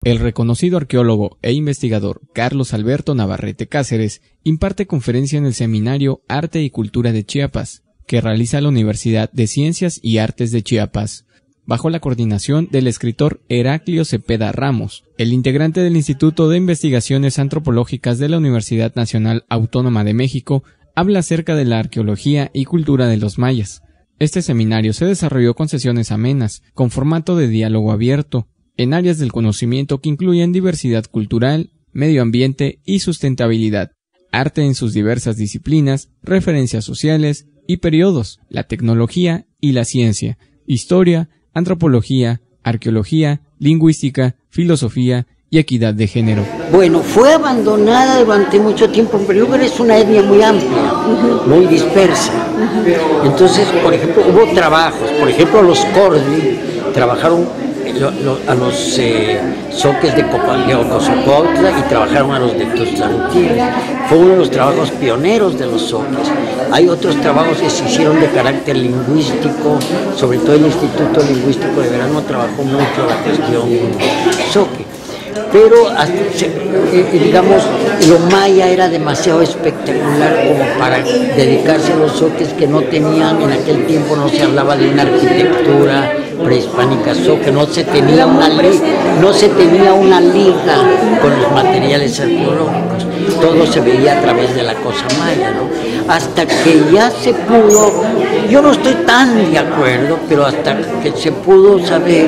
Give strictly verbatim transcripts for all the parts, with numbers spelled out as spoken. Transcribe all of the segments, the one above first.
El reconocido arqueólogo e investigador Carlos Alberto Navarrete Cáceres imparte conferencia en el seminario Arte y Cultura de Chiapas, que realiza la Universidad de Ciencias y Artes de Chiapas, bajo la coordinación del escritor Heraclio Cepeda Ramos. El integrante del Instituto de Investigaciones Antropológicas de la Universidad Nacional Autónoma de México habla acerca de la arqueología y cultura de los mayas. Este seminario se desarrolló con sesiones amenas, con formato de diálogo abierto, en áreas del conocimiento que incluyen diversidad cultural, medio ambiente y sustentabilidad, arte en sus diversas disciplinas, referencias sociales y periodos, la tecnología y la ciencia, historia, antropología, arqueología, lingüística, filosofía y equidad de género. Bueno, fue abandonada durante mucho tiempo, pero luego es una etnia muy amplia, uh-huh. muy dispersa. Uh-huh. Entonces, por ejemplo, hubo trabajos, por ejemplo, los Cordi trabajaron Lo, lo, a los eh, zoques de Ocosocotla y trabajaron a los de Tuzlantil. Fue uno de los trabajos pioneros de los zoques. Hay otros trabajos que se hicieron de carácter lingüístico, sobre todo el Instituto Lingüístico de Verano trabajó mucho la cuestión zoque. Pero, hasta, eh, digamos, lo maya era demasiado espectacular como para dedicarse a los zoques que no tenían, en aquel tiempo no se hablaba de una arquitectura prehispánica zoque, no se tenía una liga, no se tenía una liga con los materiales arqueológicos, todo se veía a través de la cosa maya, ¿no? Hasta que ya se pudo, yo no estoy tan de acuerdo, pero hasta que se pudo saber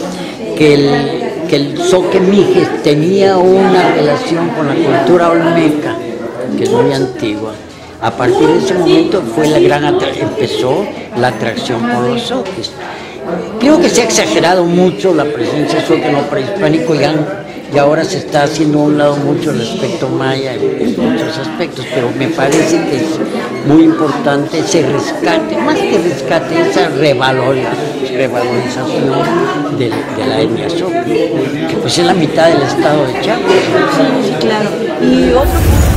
que el que el zoque mijes tenía una relación con la cultura olmeca, que es muy antigua. A partir de ese momento fue la gran empezó la atracción por los zoques. Creo que se ha exagerado mucho la presencia de zoque no prehispánico y, y ahora se está haciendo a un lado mucho el aspecto maya en, en muchos aspectos, pero me parece que es muy importante ese rescate, más que rescate, esa revalorización de, de la etnia zoque, que pues es la mitad del estado de Chiapas. Sí, claro. Y otro